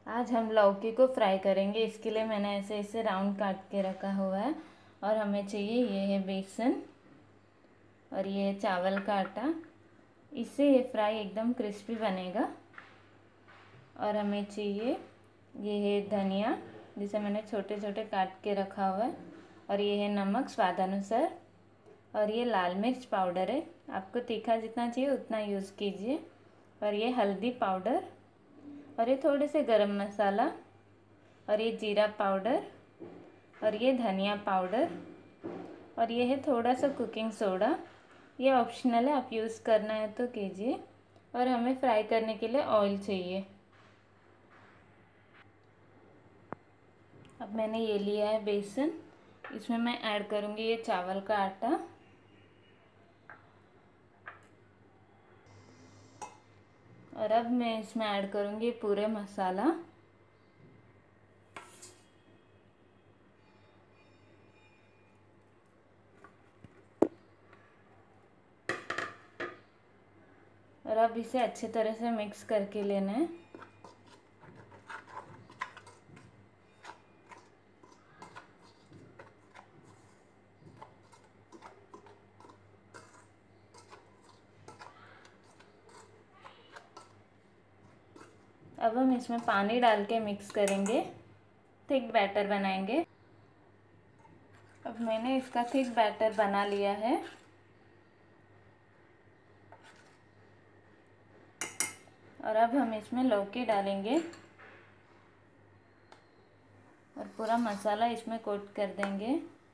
आज हम लौकी को फ्राई करेंगे। इसके लिए मैंने ऐसे इसे राउंड काट के रखा हुआ है। और हमें चाहिए ये है बेसन और ये है चावल का आटा। इससे ये फ्राई एकदम क्रिस्पी बनेगा। और हमें चाहिए ये है धनिया, जिसे मैंने छोटे छोटे काट के रखा हुआ है। और ये है नमक स्वादानुसार। और ये लाल मिर्च पाउडर है, आपको तीखा जितना चाहिए उतना यूज़ कीजिए। और ये हल्दी पाउडर, और ये थोड़े से गरम मसाला, और ये जीरा पाउडर, और ये धनिया पाउडर, और ये है थोड़ा सा कुकिंग सोडा। ये ऑप्शनल है, आप यूज़ करना है तो कीजिए। और हमें फ्राई करने के लिए ऑयल चाहिए। अब मैंने ये लिया है बेसन, इसमें मैं ऐड करूँगी ये चावल का आटा। और अब मैं इसमें ऐड करूँगी पूरे मसाला। और अब इसे अच्छे तरह से मिक्स करके लेना है। अब हम इसमें पानी डाल के मिक्स करेंगे, थिक बैटर बनाएंगे। अब मैंने इसका थिक बैटर बना लिया है। और अब हम इसमें लौकी डालेंगे और पूरा मसाला इसमें कोट कर देंगे।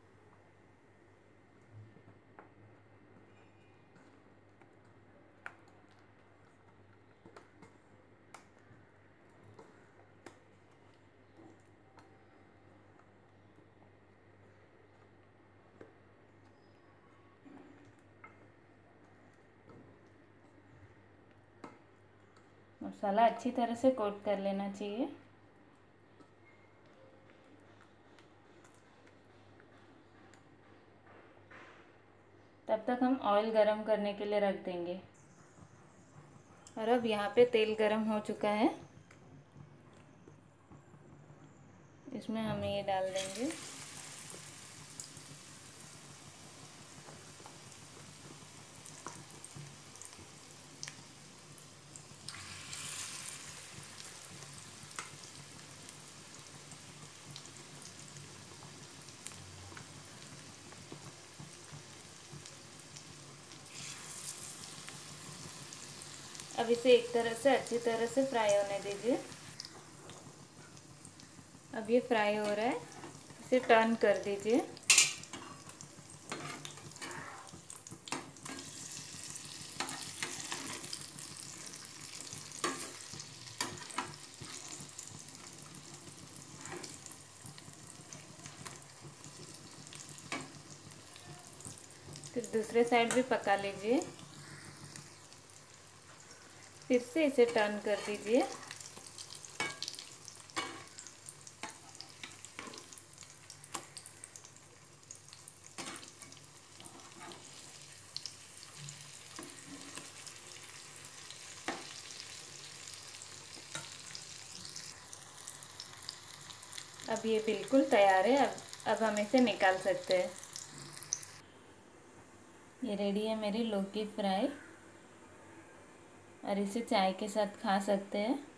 मसाला अच्छी तरह से कोट कर लेना चाहिए। तब तक हम ऑयल गरम करने के लिए रख देंगे। और अब यहाँ पे तेल गरम हो चुका है, इसमें हमें ये डाल देंगे। अब इसे एक तरह से अच्छी तरह से फ्राई होने दीजिए। अब ये फ्राई हो रहा है, इसे टर्न कर दीजिए। फिर दूसरे साइड भी पका लीजिए। फिर से इसे टर्न कर दीजिए। अब ये बिल्कुल तैयार है। अब हम इसे निकाल सकते हैं। ये रेडी है मेरी लौकी फ्राई, और इसे चाय के साथ खा सकते हैं।